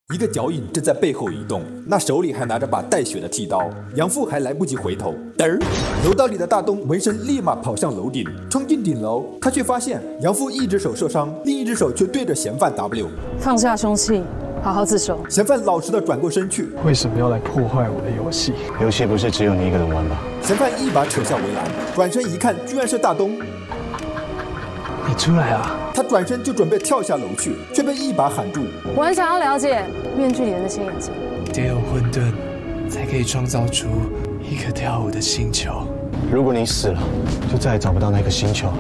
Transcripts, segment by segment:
一个脚影正在背后移动，那手里还拿着把带血的剃刀。杨父还来不及回头，嘚儿，楼道里的大东闻声立马跑向楼顶，冲进顶楼，他却发现杨父一只手受伤，另一只手却对着嫌犯 W。 放下凶器，好好自首。 嫌犯老实的转过身去， 为什么要来破坏我的游戏？ 游戏不是只有你一个人玩吧？ 嫌犯一把扯下围栏，转身一看，居然是大东。 你出来啊！ 他转身就准备跳下楼去，却被一把喊住。 我很想要了解面具里的那些眼睛。 得有混沌，才可以创造出一个跳舞的星球。 如果你死了，就再也找不到那个星球。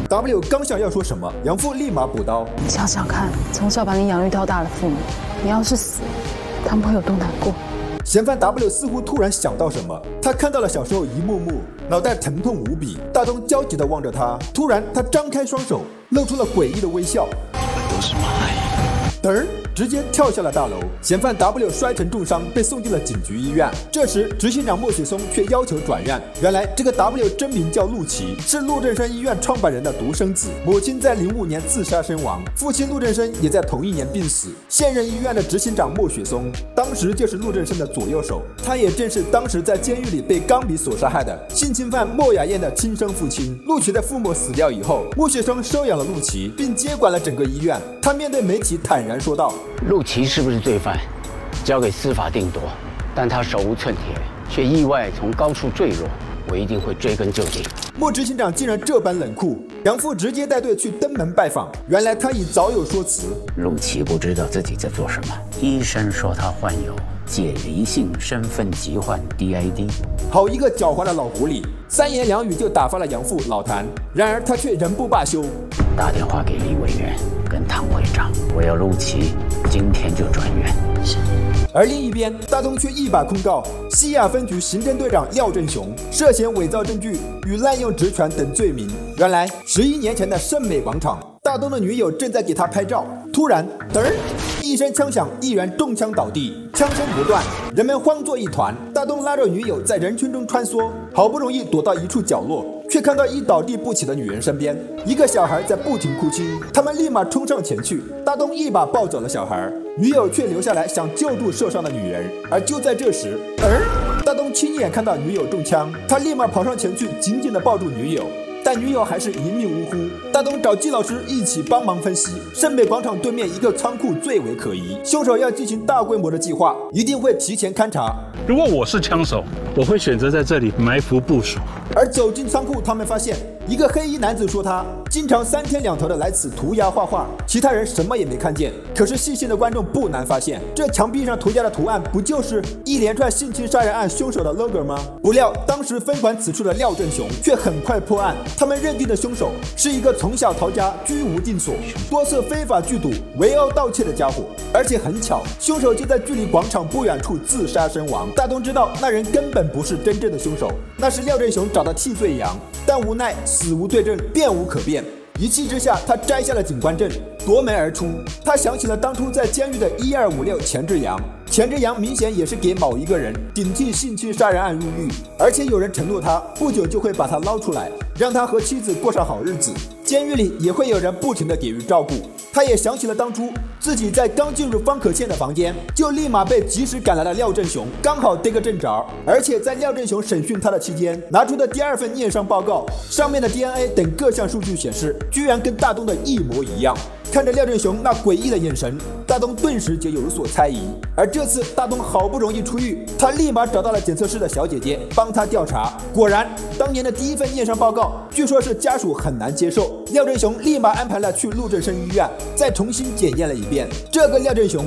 W 刚想要说什么，杨父立马补刀。 你想想看，从小把你养育到大的父母，你要是死了，他们会有多难过？ 嫌犯 W 似乎突然想到什么，他看到了小时候一幕幕，脑袋疼痛无比。大东焦急地望着他，突然他张开双手，露出了诡异的微笑。 都是蚂蚁。 嘚儿，直接跳下了大楼。嫌犯 W 摔成重伤，被送进了警局医院。这时，执行长莫雪松却要求转院。原来，这个 W 真名叫陆琪，是陆正生医院创办人的独生子，母亲在05年自杀身亡，父亲陆正生也在同一年病死。现任医院的执行长莫雪松，当时就是陆正生的左右手，他也正是当时在监狱里被钢笔所杀害的性侵犯莫雅燕的亲生父亲。陆琪的父母死掉以后，莫雪松收养了陆琪，并接管了整个医院。他面对媒体坦然说道：“ 陆琪是不是罪犯，交给司法定夺，但他手无寸铁，却意外从高处坠落，我一定会追根究底。” 莫执行长竟然这般冷酷，杨父直接带队去登门拜访。原来他已早有说辞。 陆琪不知道自己在做什么，医生说他患有解离性身份疾患 DID。 好一个狡猾的老狐狸，三言两语就打发了杨父老谭。然而他却仍不罢休， 打电话给李委员跟唐会长，我要陆琪今天就转院。是。 而另一边，大东却一把控告西亚分局刑侦队长廖振雄涉嫌伪造证据与滥用职权等罪名。原来11年前的盛美广场，大东的女友正在给他拍照，突然嘚儿一声枪响，一人中枪倒地，枪声不断，人们慌作一团。大东拉着女友在人群中穿梭，好不容易躲到一处角落，却看到已倒地不起的女人身边一个小孩在不停哭泣，他们立马冲上前去，大东一把抱走了小孩，女友却留下来想救助受伤的女人。而就在这时，大东亲眼看到女友中枪，他立马跑上前去紧紧地抱住女友，但女友还是一命呜呼。大东找季老师一起帮忙分析，盛美广场对面一个仓库最为可疑，凶手要进行大规模的计划，一定会提前勘察。 如果我是枪手，我会选择在这里埋伏部署。 而走进仓库，他们发现一个黑衣男子说他经常3天2头的来此涂鸦画画，其他人什么也没看见。可是细心的观众不难发现，这墙壁上涂鸦的图案不就是一连串性侵杀人案凶手的 logo 吗？不料当时分管此处的廖振雄却很快破案，他们认定的凶手是一个从小逃家、居无定所、多次非法聚赌、围殴盗窃的家伙。而且很巧，凶手就在距离广场不远处自杀身亡。大东知道那人根本不是真正的凶手，那是廖振雄找的替罪羊，但无奈死无对证，辩无可辩。一气之下，他摘下了警官证，夺门而出。他想起了当初在监狱的1256钱志阳，钱志阳明显也是给某一个人顶替性侵杀人案入狱，而且有人承诺他不久就会把他捞出来，让他和妻子过上好日子。监狱里也会有人不停地给予照顾。他也想起了当初自己在刚进入方可倩的房间，就立马被及时赶来的廖振雄刚好逮个正着，而且在廖振雄审讯他的期间拿出的第2份验伤报告，上面的 DNA 等各项数据显示，居然跟大东的一模一样。看着廖振雄那诡异的眼神，大东顿时就有所猜疑。而这次大东好不容易出狱，他立马找到了检测室的小姐姐帮他调查。果然，当年的第1份验伤报告据说是家属很难接受，廖振雄立马安排了去陆正生医院再重新检验了一遍。这个廖振雄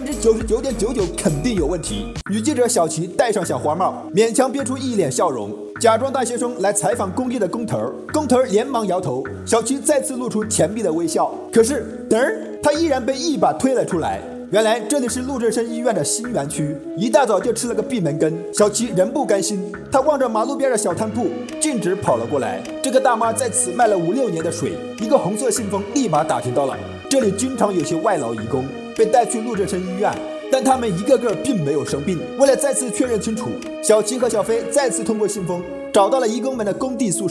99.99%肯定有问题。女记者小琪戴上小花帽，勉强憋出一脸笑容，假装大学生来采访工地的工头，工头连忙摇头，小琪再次露出甜蜜的微笑。可是嘚儿，他依然被一把推了出来。原来这里是陆正生医院的新园区，一大早就吃了个闭门羹。小琪仍不甘心，他望着马路边的小摊铺，径直跑了过来。这个大妈在此卖了5、6年的水，一个红色信封立马打听到了，这里经常有些外劳移工被带去陆正生医院，但他们一个个并没有生病。为了再次确认清楚，小琪和小飞再次通过信封找到了移工们的工地宿舍，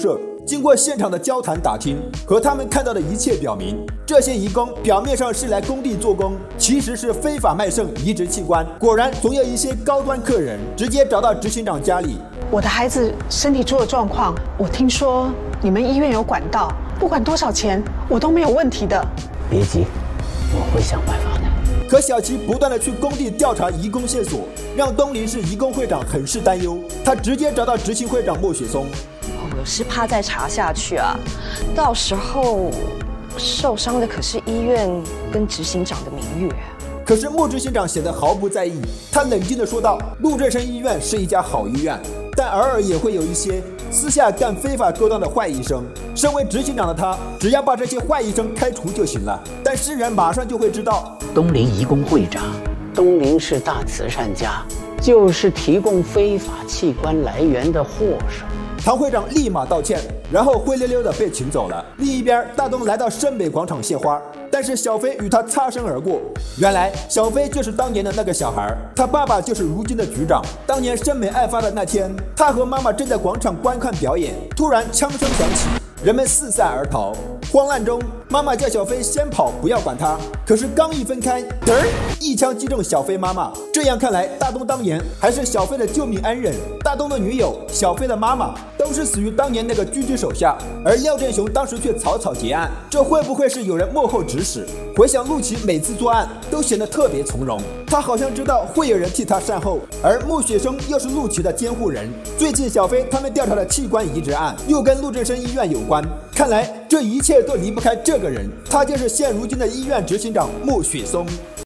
经过现场的交谈打听，和他们看到的一切表明，这些移工表面上是来工地做工，其实是非法卖肾移植器官。果然，总有一些高端客人直接找到执行长家里。 我的孩子身体出了状况，我听说你们医院有管道，不管多少钱，我都没有问题的。 别急，我会想办法的。 可小齐不断的去工地调查移工线索，让东林市移工会长很是担忧。他直接找到执行会长莫雪松。 我是怕再查下去啊，到时候受伤的可是医院跟执行长的名誉。 可是莫执行长显得毫不在意，他冷静地说道：“陆振生医院是一家好医院，但偶尔也会有一些私下干非法勾当的坏医生。身为执行长的他，只要把这些坏医生开除就行了。但世人马上就会知道， 东林移工会长，东林市大慈善家，就是提供非法器官来源的祸首。” 唐会长立马道歉，然后灰溜溜的被请走了。另一边，大东来到盛北广场献花，但是小飞与他擦身而过。原来，小飞就是当年的那个小孩，他爸爸就是如今的局长。当年盛美案发的那天，他和妈妈正在广场观看表演，突然枪声响起，人们四散而逃。慌乱中，妈妈叫小飞先跑，不要管他。可是刚一分开，嘚儿一枪击中小飞妈妈。这样看来，大东当年还是小飞的救命恩人。大东的女友、小飞的妈妈都是死于当年那个狙击手下，而廖振雄当时却草草结案。这会不会是有人幕后指使？回想陆琪每次作案都显得特别从容，他好像知道会有人替他善后。而莫雪生又是陆琪的监护人。最近小飞他们调查的器官移植案又跟陆振生医院有关，看来这一切都离不开这个人，他就是现如今的医院执行长莫雪松。